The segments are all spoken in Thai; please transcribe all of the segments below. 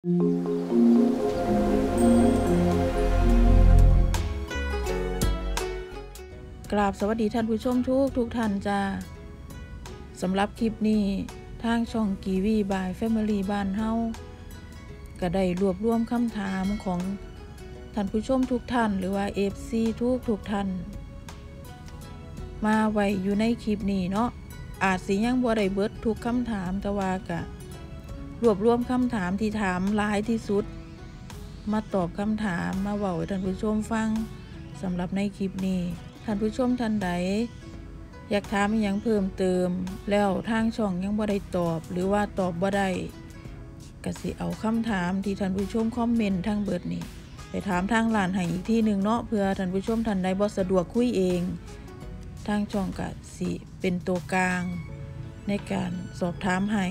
กราบสวัสดีท่านผู้ชมทุกท่านจ้าสำหรับคลิปนี้ทางช่องกีวีบายแฟมิลี่บ้านเฮาก็ได้รวบรวมคำถามของท่านผู้ชมทุกท่านหรือว่า FC ทุกท่านมาไว้อยู่ในคลิปนี้เนาะอาจสิยังบ่ได้เบิดทุกคำถามแต่ว่าก็รวบรวมคำถามที่ถามหลายที่สุดมาตอบคำถามมาเว้าให้ท่านผู้ชมฟังสำหรับในคลิปนี้ท่านผู้ชมท่านใดอยากถามอย่างเพิ่มเติมแล้วทางช่องยังบ่ได้ตอบหรือว่าตอบบ่ได้ก็สิเอาคำถามที่ท่านผู้ชมคอมเมนต์ทางเบิดนี้ไปถามทางร้านให้อีกทีนึงเนาะเพื่อท่านผู้ชมท่านใดบ่สะดวกคุยเองทางช่องก็สิเป็นตัวกลางในการสอบถามให้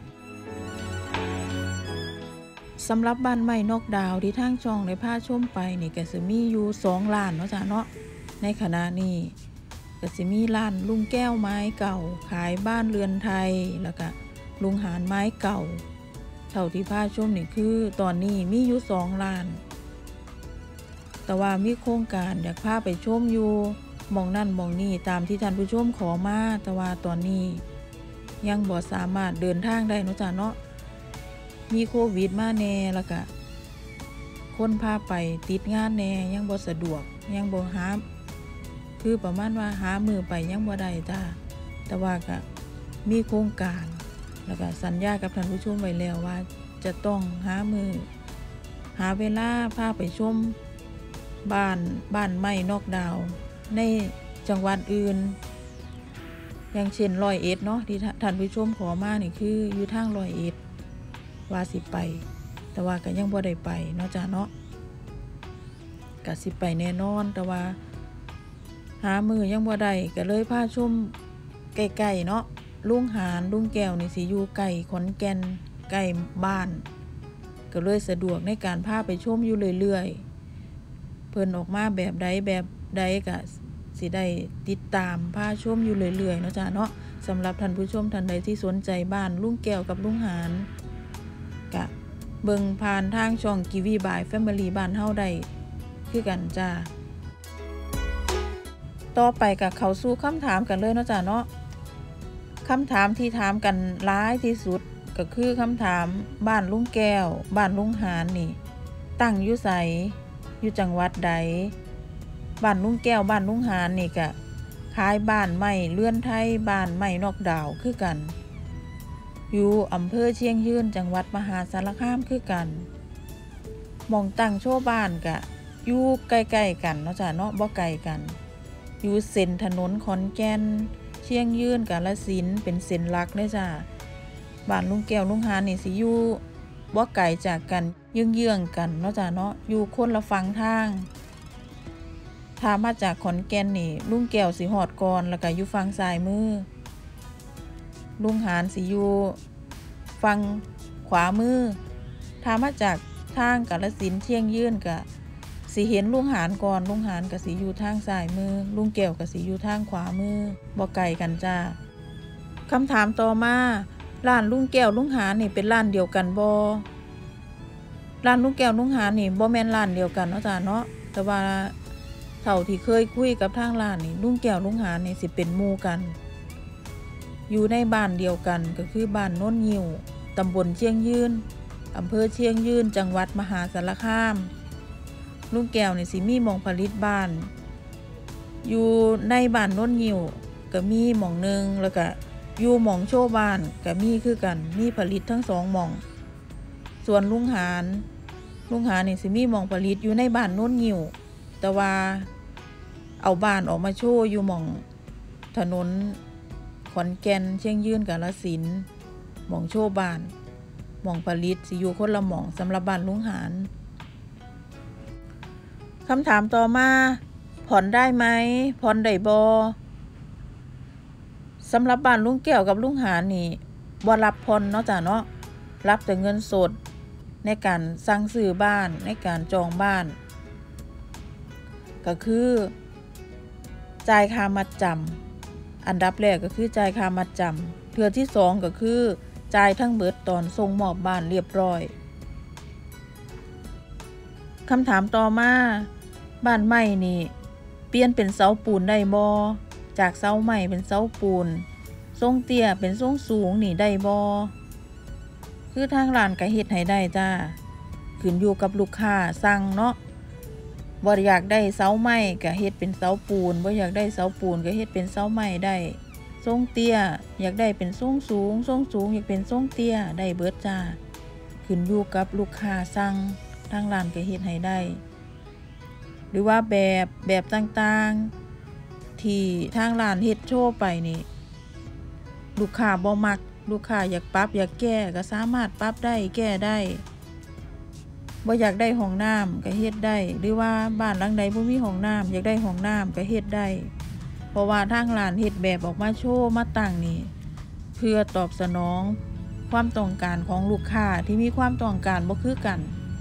สำหรับบ้านใหม่นอกดาวที่ทางช่องได้พาชมไปนี่ก็สิมีอยู่2ร้านเนาะจ้ะเนาะในขณะนี้ก็สิมีร้านลุงแก้วไม้เก่าขายบ้านเรือนไทยแล้วก็ลุงหารไม้เก่าเท่าที่พาชมนี่คือตอนนี้มีอยู่2ร้านแต่ว่ามีโครงการอยากพาไปชมอยู่หม่องนั่นหม่องนี่ตามที่ท่านผู้ชมขอมาแต่ว่าตอนนี้ยังบ่สามารถเดินทางได้เนาะจ้ะเนาะมีโควิดมาแน่แล้วก็คนพาไปติดงานแน่ยังบ่สะดวกยังบ่หาคือประมาณว่าหามือไปยังบ่ได้จ้าแต่ว่าก็มีโครงการแล้วก็สัญญากับท่านผู้ชมไว้แล้วว่าจะต้องหามือหาเวลาพาไปชมบ้านใหม่นอกดาวในจังหวัดอื่นอย่างเช่น101เนาะที่ท่านผู้ชมขอมานี่คืออยู่ทาง101ว่าสิไปแต่ว่าก็ยังบ่ได้ไปเนาะจ้าเนาะก็สิไปแน่นอนแต่ว่าหามือยังบ่ได้ก็เลยพาชมใกล้ๆเนาะลุงหารลุงแก้วนี่สิอยู่ใกล้ขอนแก่นใกล้บ้านก็เลยสะดวกในการพาไปชมอยู่เรื่อยๆเพิ่นออกมาแบบใดก็สิได้ติดตามพาชมอยู่เรื่อยๆเนาะจ้าเนาะสำหรับท่านผู้ชมท่านใดที่สนใจบ้านลุงแก้วกับลุงหารก็เบิ่งผ่านทางช่องกีวีบายแฟมิลี่บ้านเฮาได้คือกันจ้าต่อไปกับเข้าสู่คำถามกันเลยเนาะจ้าเนาะคำถามที่ถามกันหลายที่สุดก็คือคำถามบ้านลุงแก้วบ้านลุงหารนี่ตั้งอยู่ไสอยู่จังหวัดใดบ้านลุงแก้วบ้านลุงหารนี่ก็ขายบ้านไม้เรือนไทยบ้านไม้นอกดาวคือกันอยู่อำเภอเชียงยืนจังหวัดมหาสารคามคือกันหม่องตั้งโชว์บ้านก็อยู่ใกล้ๆกันเนาะจ้าเนาะบ่ไกลกันอยู่เส้นถนนขอนแก่นเชียงยืนกาฬสินธุ์เป็นเส้นหลักเลยจ้าบ้านลุงแก้วลุงหารนี่สิอยู่บ่ไกลจากกันเยื้องๆกันเนาะจ้าเนาะอยู่คนละฝั่งทางถ้ามาจากขอนแก่นนี่ลุงแก้วสิฮอดก่อนแล้วก็อยู่ฝั่งซ้ายมือลุงหารสิอยู่ฝั่งขวามือถ้ามาจากทางกาฬสินธุ์เชียงยืนก็สิเห็นลุงหารก่อนลุงหารก็สิอยู่ทางซ้ายมือลุงแก้วก็สิอยู่ทางขวามือบ่ไกลกันจ้าคำถามต่อมาร้านลุงแก้วลุงหารนี่เป็นร้านเดียวกันบ่ร้านลุงแก้วลุงหารนี่บ่แม่นร้านเดียวกันเนาะจ้าเนาะแต่ว่าเท่าที่เคยคุยกับทางร้านนี่ลุงแก้วลุงหารนี่สิเป็นหมู่กันอยู่ในบ้านเดียวกันก็คือบ้านโน้นงิ้วตำบลเชียงยืนอำเภอเชียงยืนจังหวัดมหาสารคามลุงแก้วนี่สิมีหม่องผลิตบ้านอยู่ในบ้านโน้นงิ้วก็มีหม่องนึงแล้วก็อยู่หม่องโชว์บ้านก็มีคือกันมีผลิตทั้ง2หม่องส่วนลุงหารนี่สิมีหม่องผลิตอยู่ในบ้านโน้นงิ้วแต่ว่าเอาบ้านออกมาโชว์อยู่หม่องถนนขอนแก่นเชียงยืนกาฬสินธุ์หม่องโชว์บ้านหม่องผลิตสิอยู่คนละหม่องสำหรับบ้านลุงหารคำถามต่อมาผ่อนได้ไหมผ่อนได้บ่สำหรับบ้านลุงแก้วกับลุงหารนี่บ่รับผ่อนเนาะจ้ะเนาะรับแต่เงินสดในการสั่งซื้อบ้านในการจองบ้านก็คือจ่ายค่ามัดจำอันดับแรกก็คือจ่ายค่ามัดจำเทื่อที่2ก็คือจ่ายทั้งเบิดตอนส่งมอบบ้านเรียบร้อยคำถามต่อมาบ้านไม้นี่เปลี่ยนเป็นเสาปูนได้บ่จากเสาไม้เป็นเสาปูนทรงเตี้ยเป็นทรงสูงนี่ได้บ่คือทางร้านก็เฮ็ดให้ได้จ้าขึ้นอยู่กับลูกค้าสั่งเนาะบ่อยากได้เสาไม้ก็เฮ็ดเป็นเสาปูนบ่อยากได้เสาปูนก็เฮ็ดเป็นเสาไม้ได้ทรงเตี้ยอยากได้เป็นทรงสูงทรงสูงอยากเป็นทรงเตี้ยได้เบิดจ้าขึ้นอยู่กับลูกค้าสั่งทางร้านก็เฮ็ดให้ได้หรือว่าแบบต่างๆที่ทางร้านเฮ็ดโชว์ไปนี่ลูกค้าบ่มักลูกค้าอยากปรับอยากแก้ก็สามารถปรับได้แก้ได้บ่อยากได้ห้องน้ำก็เฮ็ดได้หรือว่าบ้านหลังใดบ่มีห้องน้ำอยากได้ห้องน้ำก็เฮ็ดได้เพราะว่าทางร้านเฮ็ดแบบออกมาโชว์มาตั้งนี่เพื่อตอบสนองความต้องการของลูกค้าที่มีความต้องการบ่คือกัน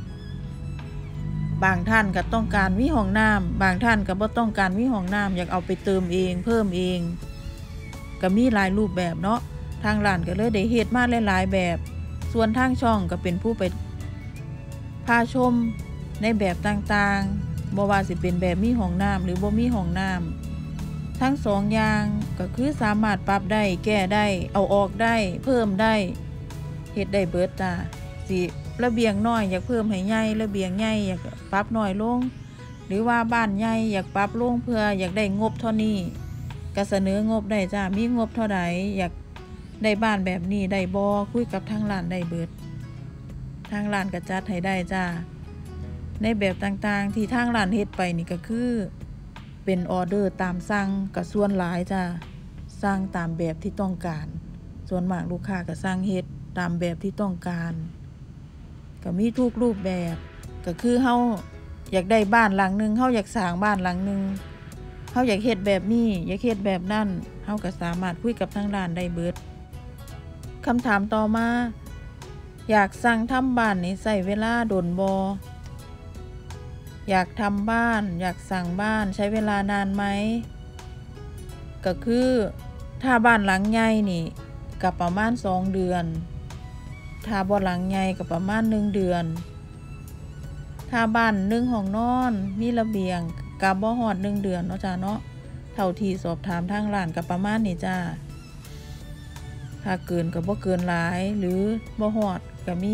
บางท่านก็ต้องการมีห้องน้ำบางท่านก็บ่ต้องการมีห้องน้ำอยากเอาไปเติมเองเพิ่มเองก็มีหลายรูปแบบเนาะทางร้านก็เลยได้เฮ็ดมาหลายๆแบบส่วนทางช่องก็เป็นผู้ไปพาชมในแบบต่างๆบ่ว่าสิเป็นแบบมีห้องน้ำหรือบ่มีห้องน้ำทั้งสองอย่างก็คือสามารถปรับได้แก้ได้เอาออกได้เพิ่มได้เฮ็ดได้เบิดจ้าสิระเบียงน้อยอยากเพิ่มให้ใหญ่ระเบียงใหญ่อยากปรับน้อยลงหรือว่าบ้านใหญ่อยากปรับลงเพื่ออยากได้งบเท่านี้ก็เสนองบได้จ้ามีงบเท่าใดอยากได้บ้านแบบนี้ได้บ่คุยกับทางร้านได้เบิดทางร้านก็จัดให้ได้จ้าในแบบต่างๆที่ทางร้านเฮ็ดไปนี่ก็คือเป็นออเดอร์ตามสั่งก็ส่วนหลายจ้าสั่งตามแบบที่ต้องการส่วนมากลูกค้าก็สั่งเฮ็ดตามแบบที่ต้องการก็มีทุกรูปแบบก็คือเฮาอยากได้บ้านหลังนึงเฮาอยากสร้างบ้านหลังนึงเฮาอยากเฮ็ดแบบนี้อยากเฮ็ดแบบนั้นเฮาก็สามารถคุยกับทางร้านได้เบิดคำถามต่อมาอยากสั่งทำบ้านนี่ใช้เวลาโดนบ่อยากทำบ้านอยากสั่งบ้านใช้เวลานานไหมก็คือถ้าบ้านหลังใหญ่นี่ก็ประมาณ2 เดือนถ้าบ่หลังใหญ่ก็ประมาณ1 เดือนถ้าบ้าน1 ห้องนอนมีระเบียงก็บ่ฮอด1 เดือนเนาะจ้าเนาะเท่าที่สอบถามทางร้านก็ประมาณนี้จ้าถ้าเกินก็บ่เกินหลายหรือบ่ฮอดก็มี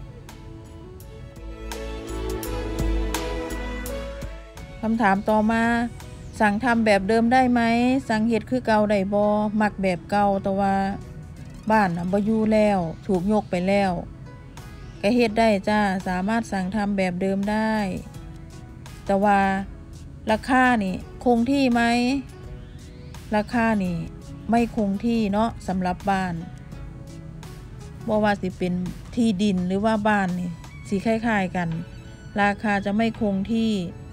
คำถามต่อมาสั่งทำแบบเดิมได้ไหมสั่งเฮ็ดคือเก่าได้บ่มักแบบเก่าแต่ว่าบ้านบ่อยู่แล้วถูกยกไปแล้วก็เฮ็ดได้จ้าสามารถสั่งทำแบบเดิมได้แต่ว่าราคานี่คงที่ไหมราคานี่ไม่คงที่เนาะสำหรับบ้านบ่ว่าสิเป็นที่ดินหรือว่าบ้านนี่สิคล้ายๆกันราคาจะไม่คงที่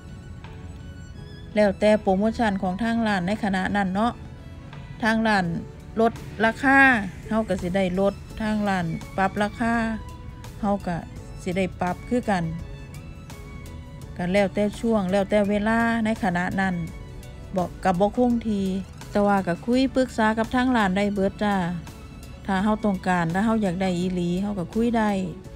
แล้วแต่โปรโมชั่นของทางร้านในขณะนั้นเนาะทางร้านลดราคาเฮาก็สิได้ลดทางร้านปรับราคาเฮาก็สิได้ปรับคือกันแล้วแต่ช่วงแล้วแต่เวลาในขณะนั้นบ่คงที่แต่ว่าก็คุยปรึกษากับทางร้านได้เบิดจ้าถ้าเฮาต้องการถ้าเฮาอยากได้อีหลีเฮาก็คุยได้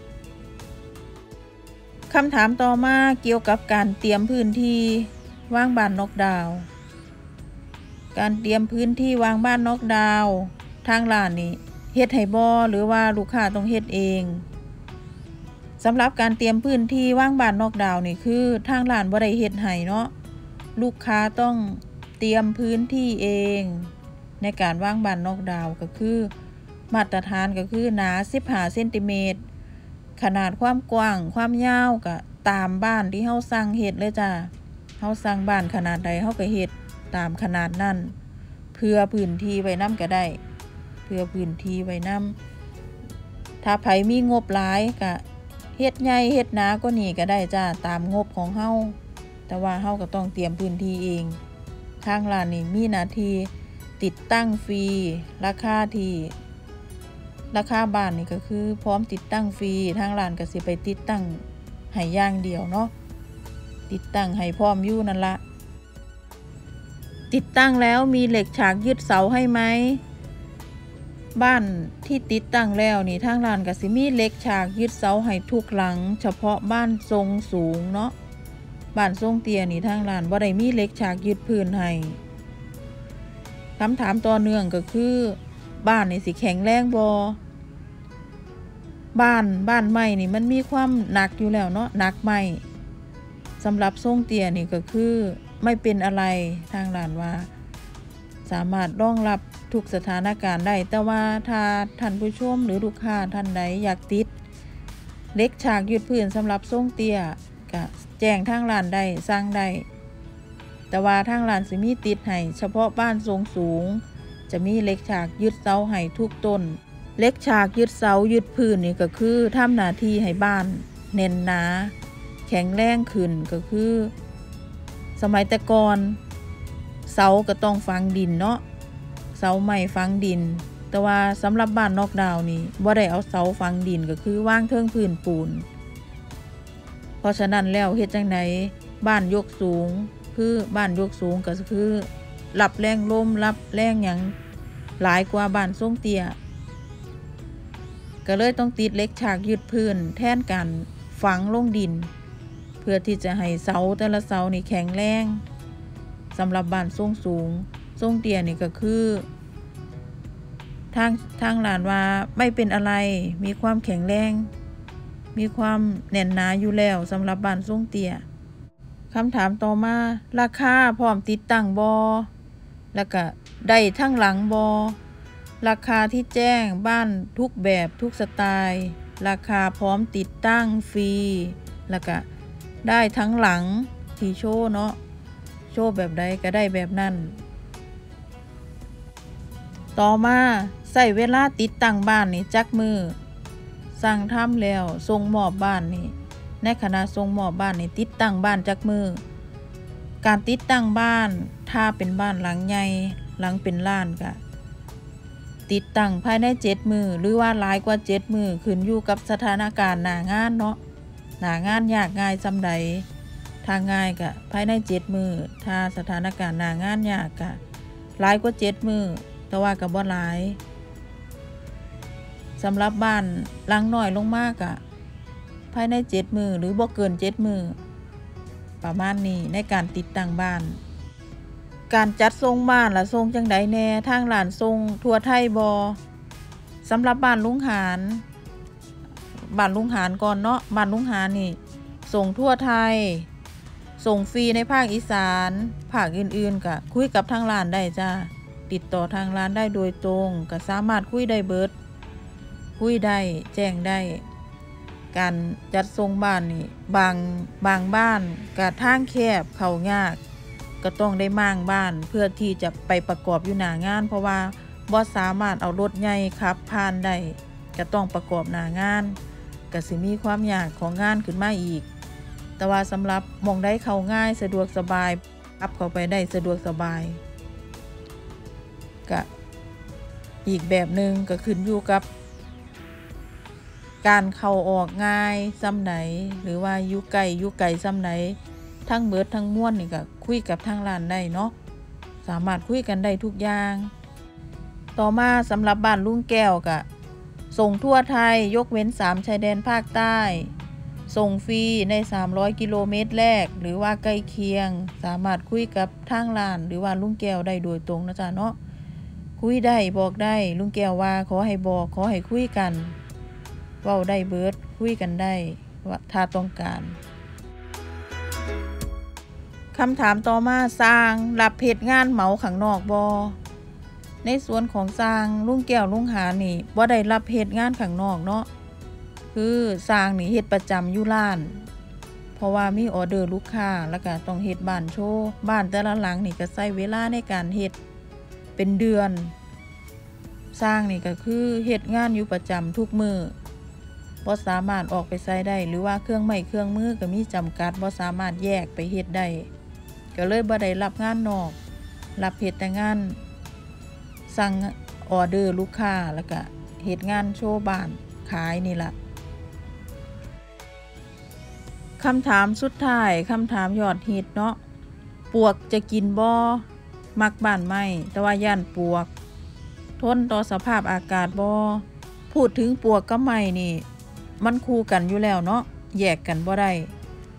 คำถามต่อมาเกี่ยวกับการเตรียมพื้นที่วางบ้านน็อกดาวน์การเตรียมพื้นที่วางบ้านน็อกดาวน์ทางร้านนี่เฮ็ดให้บ่หรือว่าลูกค้าต้องเฮ็ดเองสำหรับการเตรียมพื้นที่วางบ้านน็อกดาวน์นี่คือทางร้านบ่ได้เฮ็ดให้เนาะลูกค้าต้องเตรียมพื้นที่เองในการวางบ้านน็อกดาวน์ก็คือมาตรฐานก็คือหนา15 เซนติเมตรขนาดความกว้างความยาวก็ตามบ้านที่เฮาสั่งเฮ็ดเลยจ้าเฮาสั่งบ้านขนาดใดเฮาก็เฮ็ดตามขนาดนั้นเพื่อพื้นที่ไว้นำก็ได้เพื่อพื้นที่ไว้นำถ้าไผมีงบหลายก็เฮ็ดใหญ่เฮ็ดหนากว่านี้ก็ได้จ้าตามงบของเฮาแต่ว่าเฮาก็ต้องเตรียมพื้นที่เองทางร้านนี่มีหน้าที่ติดตั้งฟรีราคาบ้านนี่ก็คือพร้อมติดตั้งฟรีทางร้านก็สิไปติดตั้งให้อย่างเดียวเนาะติดตั้งให้พร้อมอยู่นั่นละติดตั้งแล้วมีเหล็กฉากยึดเสาให้ไหมบ้านที่ติดตั้งแล้วนี่ทางร้านก็สิมีเหล็กฉากยึดเสาให้ทุกหลังเฉพาะบ้านทรงสูงเนาะบ้านทรงเตี้ยนี่ทางร้านบ่ได้มีเหล็กฉากยึดพื้นให้คำถามต่อเนื่องก็คือบ้านนี่สิแข็งแรงบ่บ้านไม้นี่มันมีความหนักอยู่แล้วเนาะหนักไม้สำหรับทรงเตี้ยนี่ก็คือไม่เป็นอะไรทางร้านว่าสามารถรองรับทุกสถานการณ์ได้แต่ว่าถ้าท่านผู้ชมหรือลูกค้าท่านใดอยากติดเหล็กฉากยึดพื้นสำหรับทรงเตี้ยก็แจ้งทางร้านได้สั่งได้แต่ว่าทางร้านสิมีติดให้เฉพาะบ้านทรงสูงจะมีเหล็กฉากยึดเสาให้ทุกต้นเหล็กฉากยึดเสายึดพื้นนี่ก็คือทำหน้าที่ให้บ้านแน่นหนาแข็งแรงขึ้นก็คือสมัยแต่ก่อนเสาก็ต้องฝังดินเนาะเสาไม้ฝังดินแต่ว่าสำหรับบ้านนอกดาวนี่บ่ได้เอาเสาฝังดินก็คือวางเทิงพื้นปูนเพราะฉะนั้นแล้วเฮ็ดจังไดบ้านยกสูงคือบ้านยกสูงก็คือรับแรงลมรับแรงหยังหลายกว่าบ้านทรงเตี้ยก็เลยต้องติดเหล็กฉากยึดพื้นแทนกันฝังลงดินเพื่อที่จะให้เสาแต่ละเสานี่แข็งแรงสำหรับบ้านทรงสูงทรงเตี้ยนี่ก็คือทางร้านว่าไม่เป็นอะไรมีความแข็งแรงมีความแน่นหนาอยู่แล้วสำหรับบ้านทรงเตี้ยคำถามต่อมาราคาพร้อมติดตั้งบ่แล้วก็ได้ทั้งหลังบ่ราคาที่แจ้งบ้านทุกแบบทุกสไตล์ราคาพร้อมติดตั้งฟรีแล้วก็ได้ทั้งหลังที่โชว์เนาะโชว์แบบใดก็ได้แบบนั้นต่อมาใส่เวลาติดตั้งบ้านนี่จักมือสั่งทำแล้วส่งมอบบ้านนี่ในขณะส่งมอบบ้านนี่ติดตั้งบ้านจักมือการติดตั้งบ้านถ้าเป็นบ้านหลังใหญ่หลังเป็นล้านก็ติดตั้งภายใน7 มื้อหรือว่าหลายกว่า7 มื้อขึ้นอยู่กับสถานการณ์หน้างานเนาะหน้างานยากง่ายซำใดถ้าง่ายก็ภายใน7 มื้อถ้าสถานการณ์หน้างานยากก็หลายกว่า7 มื้อแต่ว่าก็บ่หลายสำหรับบ้านหลังน้อยลงมากก็ภายใน7 มื้อหรือบ่เกิน7 มื้อประมาณนี้ในการติดตั้งบ้านการจัดทรงบ้านล่ะทรงจังไดแน่ทางร้านทรงทั่วไทยบ่สำหรับบ้านลุงหารก่อนเนาะบ้านลุงหารนี่ส่งทั่วไทยส่งฟรีในภาคอีสานภาคอื่นๆก็คุยกับทางร้านได้จ้าติดต่อทางร้านได้โดยตรงก็สามารถคุยได้เบิดคุยได้แจ้งได้การจัดทรงบ้านนี่บางบ้านก็ทางแคบเข้ายากก็ต้องได้มั่างบ้านเพื่อที่จะไปประกอบอยู่หน้างานเพราะว่าบ่สามารถเอารถใหญ่ขับผ่านได้ก็ต้องประกอบหน้างานก็สิมีความยากของงานขึ้นมาอีกแต่ว่าสำหรับหม้องใดเข้าง่ายสะดวกสบายขับเข้าไปได้สะดวกสบายก็อีกแบบนึงก็ขึ้นอยู่กับการเข้าออกง่ายซ้ำไหนหรือว่าอยู่ไกลซ้ำไหนทั้งเบิดทั้งม้วนนี่ก็คุยกับทางร้านได้เนาะสามารถคุยกันได้ทุกอย่างต่อมาสำหรับบ้านลุงแก้วก็ส่งทั่วไทยยกเว้น3ชายแดนภาคใต้ส่งฟรีใน300 กิโลเมตรแรกหรือว่าใกล้เคียงสามารถคุยกับทางร้านหรือว่าลุงแก้วได้โดยตรงนะจ๊ะเนาะคุยได้บอกได้ลุงแก้วว่าขอให้บอกขอให้คุยกันเว้าได้เบิดคุยกันได้ว่าถ้าต้องการคำถามต่อมาสร้างรับเฮ็ดงานเหมาข้างนอกบ่ในส่วนของสร้างลุงแก้วลุงหานี่บ่ได้รับเฮ็ดงานข้างนอกเนาะคือสร้างนี่เฮ็ดประจำอยู่ร้านเพราะว่ามีออเดอร์ลูกค้าแล้วก็ต้องเฮ็ดบ้านโชว์บ้านแต่ละหลังนี่ก็ใช้เวลาในการเฮ็ดเป็นเดือนสร้างนี่ก็คือเฮ็ดงานอยู่ประจำทุกมื้อบ่สามารถออกไปใช้ได้หรือว่าเครื่องไม้เครื่องมือก็มีจำกัดบ่สามารถแยกไปเฮ็ดได้ก็เลยบ่ได้รับงานนอกรับเฮ็ดแต่งานสั่งออเดอร์ลูกค้าแล้วก็เฮ็ดงานโชว์บ้านขายนี่ล่ะคำถามสุดท้ายคำถามยอดฮิตเนาะปวกจะกินบ่มักบ้านไม้แต่ว่าย่านปวกทนต่อสภาพอากาศบ่พูดถึงปวกกับไม้นี่มันคู่กันอยู่แล้วเนาะแยกกันบ่ได้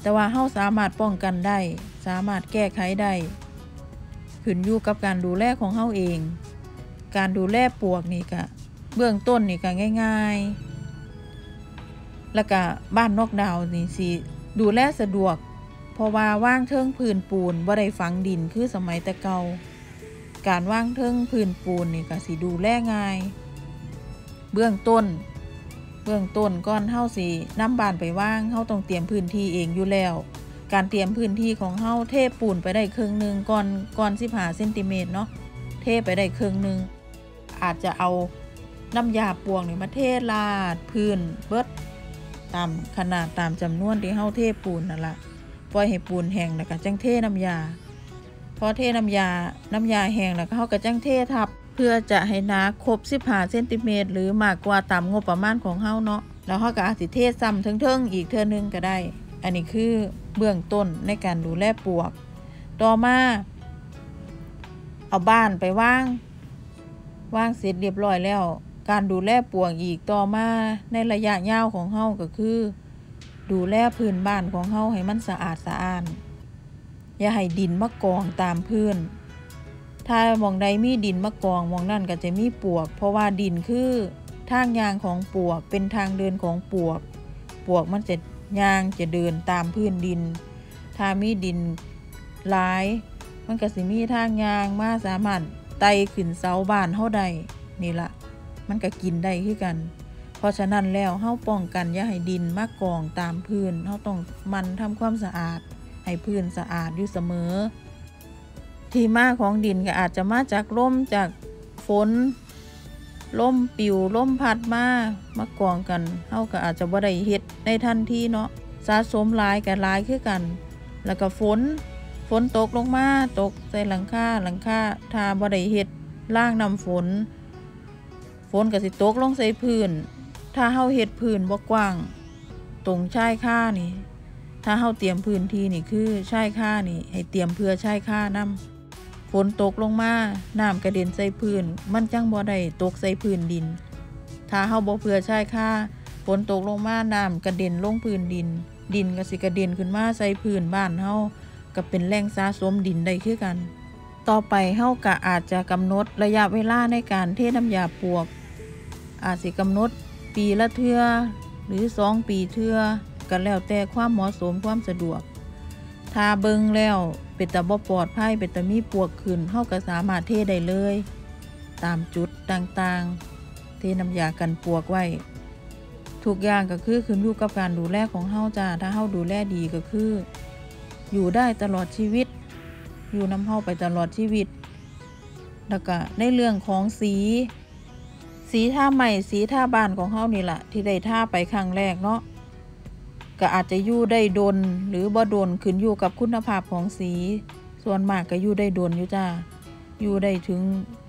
แต่ว่าเฮาสามารถป้องกันได้สามารถแก้ไขได้ขึ้นอยู่กับการดูแลของเฮาเองการดูแลปวกนี่ก็เบื้องต้นนี่ก็ง่ายๆแล้วก็บ้านนอกดาวนี่สิดูแลสะดวกเพราะว่าว่างเทิงพื้นปูนบ่ได้ฝังดินคือสมัยแต่เก่าการว่างเทิงพื้นปูนนี่ก็สิดูแลง่ายเบื้องต้นก่อนเฮาสินำบ้านไปว่างเฮาต้องเตรียมพื้นที่เองอยู่แล้วการเตรียมพื้นที่ของเฮาเทปูนไปได้ครึ่งนึงก่อน15 เซนติเมตรเนาะเทไปได้ครึ่งนึงอาจจะเอาน้ำยาปวงนี่มาเทลาดพื้นเบิดตามขนาดตามจำนวนที่เฮาเทปูนนั่นล่ะปล่อยให้ปูนแห้งแล้วก็จังเทน้ำยาพอเทน้ำยาแห้งแล้วก็เฮาก็จังเททับเพื่อจะให้หนาครบ15 เซนติเมตรหรือมากกว่าตามงบประมาณของเฮาเนาะแล้วเฮาก็อาจสิเทซ้ำเทิงๆอีกเทื่อนึงก็ได้อันนี้คือเบื้องต้นในการดูแลปวกต่อมาเอาบ้านไปว่างเสร็จเรียบร้อยแล้วการดูแลปวกอีกต่อมาในระยะยาวของเฮาก็คือดูแลพื้นบ้านของเฮาให้มันสะอาดสะอ้านอย่าให้ดินมากองตามพื้นถ้าหม่องใดมีดินมากองหม่องนั่นก็จะมีปวกเพราะว่าดินคือทางย่างของปวกเป็นทางเดินของปวกมันจะย่างจะเดินตามพื้นดินถ้ามีดินหลายมันก็สิมีทางย่างมาสามารถไต่ขึ้นเสาบ้านเฮาได้นี่ล่ะมันก็กินได้คือกันเพราะฉะนั้นแล้วเฮาป้องกันอย่าให้ดินมากองตามพื้นเฮาต้องมันทำความสะอาดให้พื้นสะอาดอยู่เสมอที่มาของดินก็อาจจะมาจากลมจากฝนลมปิวลมพัดมากองกันเฮาก็อาจจะบ่ได้เฮ็ดในทันทีเนาะสะสมหลายก็หลายคือกันแล้วก็ฝนตกลงมาตกใส่หลังคาถ้าบ่ได้เฮ็ดร่างน้ำฝนก็สิตกลงใส่พื้นถ้าเฮาเฮ็ดพื้นบ่กว้างตรงชายคานี่ถ้าเฮาเตรียมพื้นที่นี่คือชายคานี่ให้เตรียมเพื่อชายคานำฝนตกลงมาน้ำกระเด็นใส่พื้นมันจังบ่ได้ตกใส่พื้นดินถ้าเฮาบ่เพื่อชายคาฝนตกลงมาน้ำกระเด็นลงพื้นดินก็สิกระเด็นขึ้นมาใส่พื้นบ้านเฮาก็เป็นแหล่งสะสมดินได้คือกันต่อไปเฮาก็อาจจะกำหนดระยะเวลาในการเทน้ำยาปวกอาจสิกำหนดปีละเทื่อหรือ2 ปีเทื่อก็แล้วแต่ความเหมาะสมความสะดวกถ้าเบิ่งแล้วเป็นตาบ่ปลอดภัยเป็นตามีปวกขึ้นเฮาก็สามารถเทได้เลยตามจุดต่างๆเทน้ำยากันปวกไว้ทุกอย่างก็คือขึ้นอยู่กับการดูแลของเฮาจ้าถ้าเฮาดูแลดีก็คืออยู่ได้ตลอดชีวิตอยู่นำเฮาไปตลอดชีวิตแล้วก็ในเรื่องของสีทาใหม่สีทาบ้านของเฮานี่ล่ะที่ได้ทาไปครั้งแรกเนาะก็อาจจะอยู่ได้ดนหรือบ่ดนขึ้นอยู่กับคุณภาพของสีส่วนมากก็อยู่ได้ดนอยู่จ้าอยู่ได้ถึง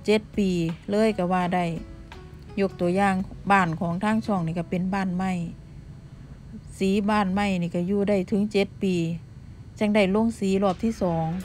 7 ปีเลยก็ว่าได้ยกตัวอย่างบ้านของทางช่องนี่ก็เป็นบ้านไม้สีบ้านไม้นี่ก็อยู่ได้ถึง7 ปีจังได้ลงสีรอบที่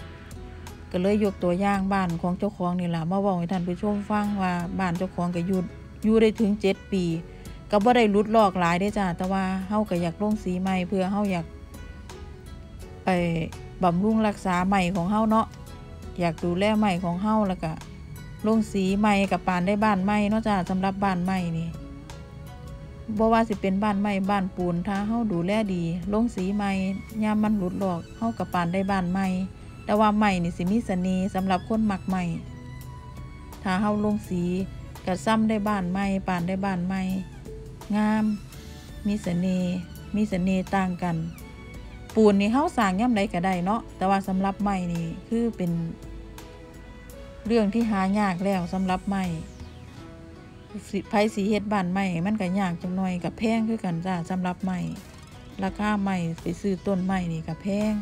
2ก็เลยยกตัวอย่างบ้านของเจ้าของนี่ล่ะมาเว้าให้ท่านผู้ชมฟังว่าบ้านเจ้าของก็อยู่ได้ถึง7 ปีก็บ่ได้หลุดลอกหลายเด้จ้าแต่ว่าเฮาก็อยากลงสีใหม่เพื่อเฮาอยากไปบำรุงรักษาใหม่ของเฮาเนาะอยากดูแลใหม่ของเฮาแล้วก็ลงสีใหม่กับปานได้บ้านใหม่เนาะจ้าสำหรับบ้านใหม่นี่บ่ว่าสิเป็นบ้านใหม่บ้านปูนถ้าเฮาดูแลดีลงสีใหม่ยามมันหลุดลอกเฮากับปานได้บ้านใหม่แต่ว่าใหม่นี่สิมีเสน่ห์สำหรับคนมักใหม่ถ้าเฮาลงสีก็ซ้ำได้บ้านใหม่ปานได้บ้านใหม่งามมีเสน่ห์ต่างกันปูนนี่เฮาสร้างยามใดก็ได้เนาะแต่ว่าสำหรับใหม่นี่คือเป็นเรื่องที่หายากแล้วสำหรับใหม่ไผสิเฮ็ดบ้านใหม่มันก็ยากจังหน่อยก็แพงคือกันจ้าสำหรับใหม่ราคาใหม่ไปซื้อต้นใหม่นี่ก็แพง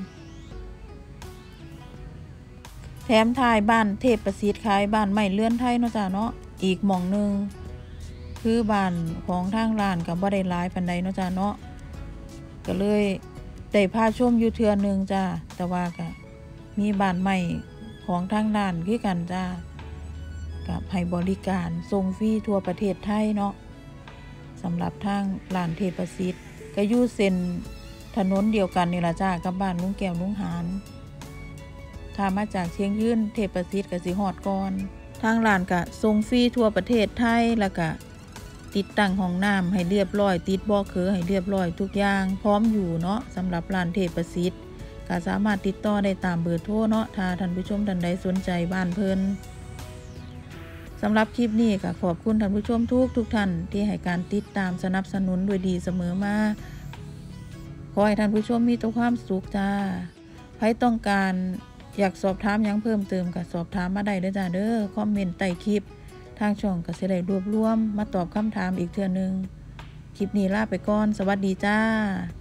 แถมท้ายบ้านเทพประสิทธิ์ขายบ้านใหม่เรือนไทยเนาะจ้าเนาะอีกหม่องนึงคือบ้านของทางร้านก็บ่ได้หลายปานใดเนาะจ้าเนาะก็เลยได้พาชมอยู่เทื่อนึงจ้าแต่ว่าก็มีบ้านใหม่ของทางร้านคือกันจ้ากับให้บริการส่งฟรีทั่วประเทศไทยเนาะสำหรับทางร้านเทพประสิทธิ์ก็อยู่เส้นถนนเดียวกันนี่ล่ะจ้ากับบ้านลุงแก้วลุงหานถ้ามาจากเชียงยืนเทพประสิทธิ์ก็สิฮอดก่อนทางร้านก็ส่งฟรีทั่วประเทศไทยแล้วก็ติดตั้งห้องน้ำให้เรียบร้อยติดบ่อเขือให้เรียบร้อยทุกอย่างพร้อมอยู่เนาะสำหรับร้านเทพประสิทธิ์ก็สามารถติดต่อได้ตามเบอร์โทรเนาะถ้าท่านผู้ชมท่านใดสนใจบ้านเพิ่นสำหรับคลิปนี้ก็ขอบคุณท่านผู้ชมทุกท่านที่ให้การติดตามสนับสนุนด้วยดีเสมอมาขอให้ท่านผู้ชมมีแต่ความสุขจ้าใครต้องการอยากสอบถามหยังเพิ่มเติมก็สอบถามมาได้เด้อจ้าเด้อคอมเมนต์ใต้คลิปทางช่องก็สิได้รวบรวมมาตอบคำถามอีกเทื่อนึงคลิปนี้ลาไปก่อนสวัสดีจ้า